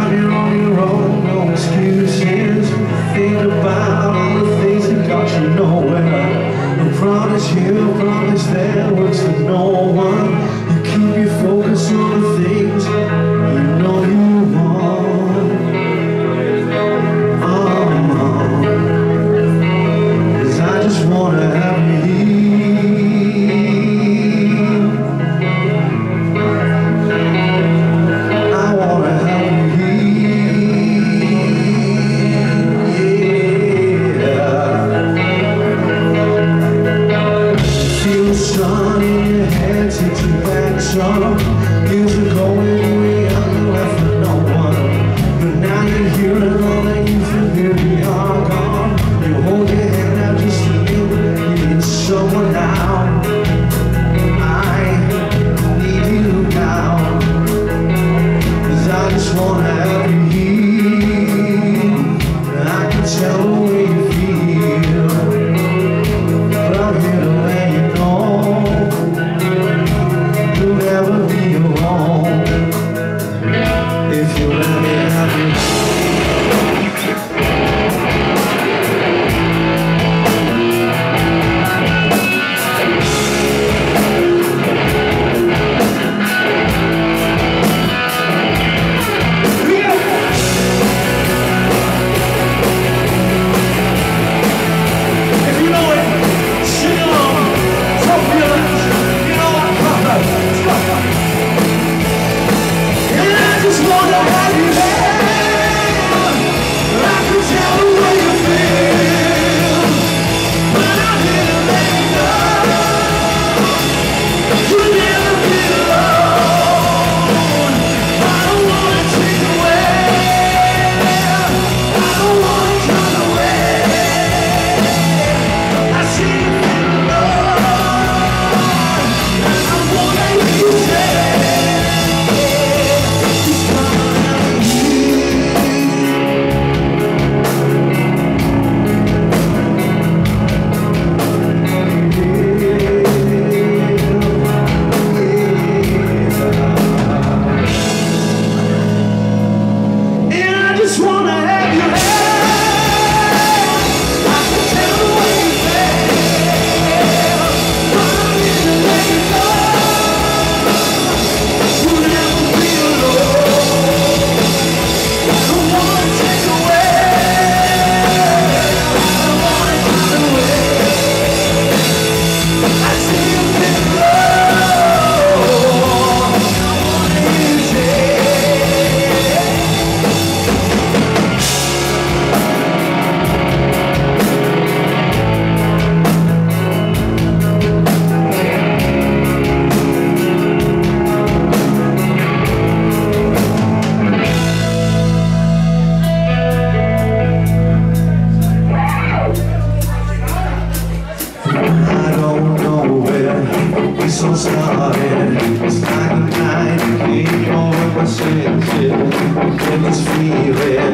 time you're on your own, no excuses. Think about all the things that got you nowhere. I promise here, promise there, works for no one. You keep your focus on the things you know you want. 'Cause I just wanna have you here. Years ago when you were young, you left with no one. But now you're here and all that you feel really are gone. You hold your hand out just to live. You need someone now. I need you now. 'Cause I just wanna have you here. I can tell the way you feel, but I'm here to let you know you'll never be alone if you let me have you. If you know it, sing along, top of your lungs. You know what, Papa? And I just wanna have you there. I can tell the way you feel, but I'm here to let you know you'll never be alone. I don't wanna take away, I don't wanna run away. I see you feel alone, and I wanna hear you say, just come around here. And I just wanna have you here. I can tell the way you feel, but I'm here to let you know you'll never be alone. I don't wanna take away, I don't wanna run away. I see you feel alone, I wanna hear you say. I don't know where this all started. It's 99, came over my senses. I get this feeling